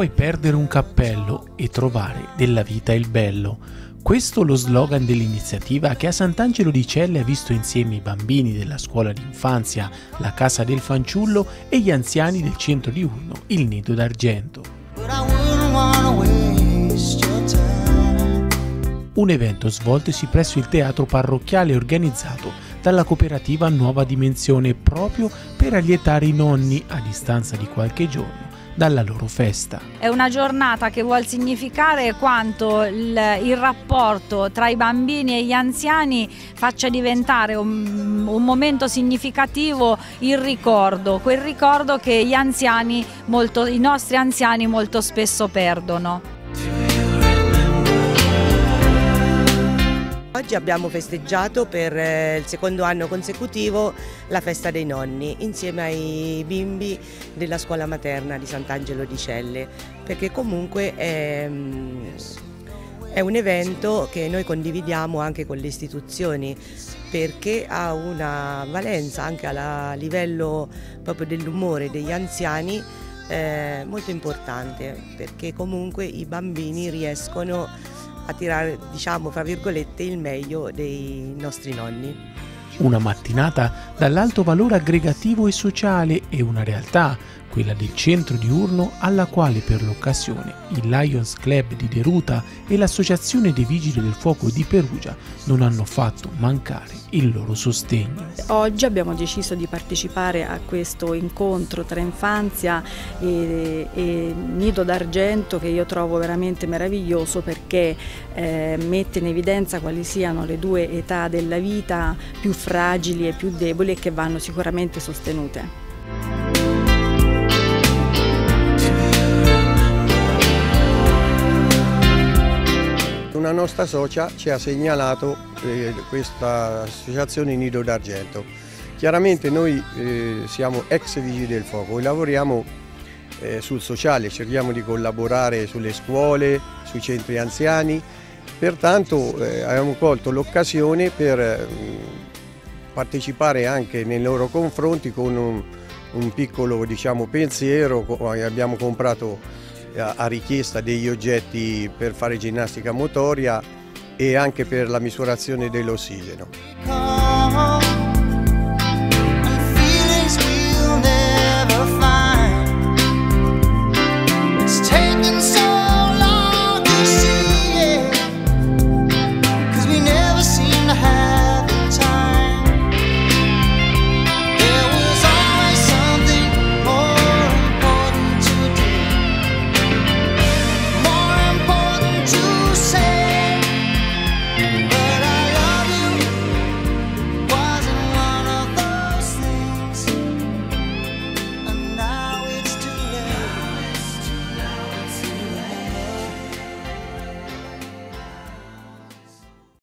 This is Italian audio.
Puoi perdere un cappello e trovare della vita il bello. Questo è lo slogan dell'iniziativa che a Sant'Angelo di Celle ha visto insieme i bambini della scuola d'infanzia, la Casa del Fanciullo e gli anziani del centro diurno Il Nido d'Argento. Un evento svoltosi presso il teatro parrocchiale organizzato dalla cooperativa Nuova Dimensione proprio per allietare i nonni a distanza di qualche giorno dalla loro festa. È una giornata che vuol significare quanto il rapporto tra i bambini e gli anziani faccia diventare un momento significativo il ricordo, quel ricordo che i nostri anziani molto spesso perdono. Oggi abbiamo festeggiato per il secondo anno consecutivo la festa dei nonni insieme ai bimbi della scuola materna di Sant'Angelo di Celle, perché comunque è un evento che noi condividiamo anche con le istituzioni, perché ha una valenza anche a livello proprio dell'umore degli anziani molto importante, perché comunque i bambini riescono a tirare, diciamo, fra virgolette, il meglio dei nostri nonni. Una mattinata dall'alto valore aggregativo e sociale e una realtà, quella del centro diurno, alla quale per l'occasione il Lions Club di Deruta e l'Associazione dei Vigili del Fuoco di Perugia non hanno fatto mancare il loro sostegno. Oggi abbiamo deciso di partecipare a questo incontro tra infanzia e Nido d'Argento, che io trovo veramente meraviglioso, perché mette in evidenza quali siano le due età della vita più fragili e più deboli e che vanno sicuramente sostenute. Una nostra socia ci ha segnalato questa associazione Nido d'Argento. Chiaramente noi siamo ex vigili del fuoco e lavoriamo sul sociale, cerchiamo di collaborare sulle scuole, sui centri anziani, pertanto abbiamo colto l'occasione per partecipare anche nei loro confronti con un piccolo, diciamo, pensiero. Abbiamo comprato a richiesta degli oggetti per fare ginnastica motoria e anche per la misurazione dell'ossigeno.